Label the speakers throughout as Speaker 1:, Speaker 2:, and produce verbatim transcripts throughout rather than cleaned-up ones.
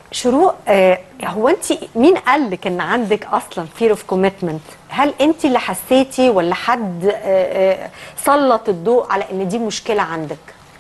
Speaker 1: شروق، آه هو انت مين قال لك ان عندك اصلا fear of commitment؟ هل انت اللي حسيتي ولا حد آه آه سلط الضوء على ان دي مشكله عندك؟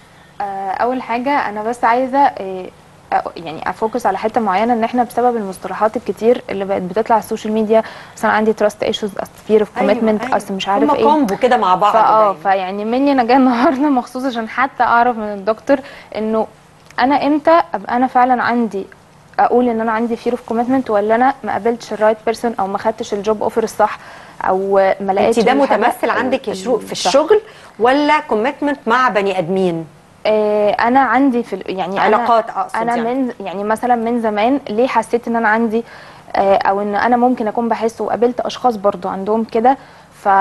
Speaker 2: آه، اول حاجه انا بس عايزه آه، آه، يعني افوكس على حته معينه، ان احنا بسبب المصطلحات الكتير اللي بقت بتطلع على السوشيال ميديا، مثلا عندي تراست ايشوز، اصل فير اوف كوميتمنت،
Speaker 1: أيوة
Speaker 2: اصل مش عارف
Speaker 1: هما
Speaker 2: ايه،
Speaker 1: كومبو كده مع بعض
Speaker 2: فاه
Speaker 1: باين.
Speaker 2: فيعني مني انا جايه النهارده مخصوص عشان حتى اعرف من الدكتور انه انا امتى ابقى انا فعلا عندي، اقول ان انا عندي فير اوف كوميتمنت، ولا انا ما قابلتش الرايت بيرسون، او ما خدتش الجوب اوفر الصح، او ما
Speaker 1: انت
Speaker 2: لقيتش
Speaker 1: ده
Speaker 2: الحاجه
Speaker 1: متمثل عندك يا شروق في
Speaker 2: الصح.
Speaker 1: الشغل ولا كوميتمنت مع بني ادمين؟
Speaker 2: آه، انا عندي في ال- يعني انا
Speaker 1: علاقات اقصد
Speaker 2: انا
Speaker 1: يعني.
Speaker 2: من يعني مثلا من زمان ليه حسيت ان انا عندي آه، او ان انا ممكن اكون بحس، وقابلت اشخاص برضو عندهم كده، ف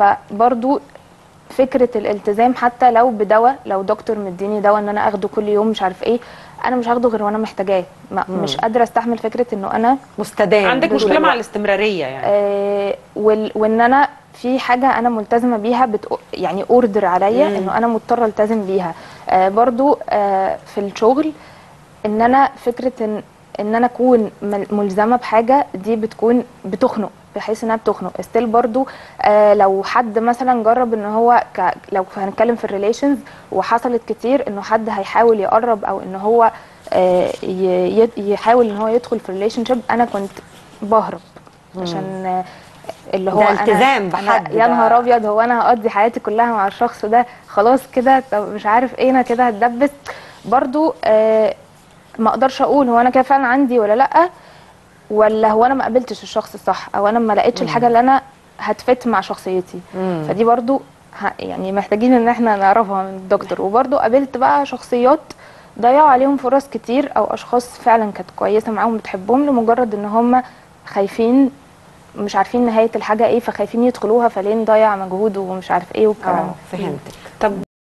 Speaker 2: فبرضو فكره الالتزام، حتى لو بدواء، لو دكتور مديني دواء ان انا اخده كل يوم مش عارف ايه، انا مش هاخده غير وانا محتاجاه، ما- مش قادره استحمل فكره انه انا
Speaker 1: مستدام
Speaker 3: عندك
Speaker 1: طول
Speaker 3: مشكله مع
Speaker 1: الوقت.
Speaker 3: الاستمراريه يعني.
Speaker 2: آه، وال- وان انا في حاجه انا ملتزمه بيها، بت يعني اوردر عليا انه انا مضطره التزم بيها. آه، برضو آه، في الشغل، ان انا فكره ان ان انا اكون مل- ملزمه بحاجه دي بتكون بتخنق، بحيث انها بتخنق استيل برضو. آه لو حد مثلا جرب ان هو ك لو هنتكلم في الريليشنز، وحصلت كتير انه حد هيحاول يقرب، او ان هو آه ي- ي- يحاول ان هو يدخل في ريليشن شيب، انا كنت بهرب عشان آه، اللي هو
Speaker 1: ده
Speaker 2: انا
Speaker 1: التزام
Speaker 2: انا
Speaker 1: بحد
Speaker 2: يا نهار
Speaker 1: ده.
Speaker 2: ابيض، هو انا هقضي حياتي كلها مع الشخص ده خلاص كده؟ طب مش عارف ايه، انا كده هتدبس برضو. آه ما اقدرش اقول هو انا كده فعلا عندي ولا لا، ولا هو انا ما قابلتش الشخص الصح، او انا ما لقيتش الحاجه اللي انا هتفت مع شخصيتي. فدي برضو ه- يعني محتاجين ان احنا نعرفها من الدكتور. وبرضو قابلت بقى شخصيات ضيعوا عليهم فرص كتير، او اشخاص فعلا كانت كويسه معاهم بتحبهم، لمجرد ان هم خايفين، مش عارفين نهايه الحاجه ايه، فخايفين يدخلوها، فليه نضيع مجهود ومش عارف ايه والكلام
Speaker 1: اه
Speaker 2: ده.
Speaker 1: فهمتك.
Speaker 3: طب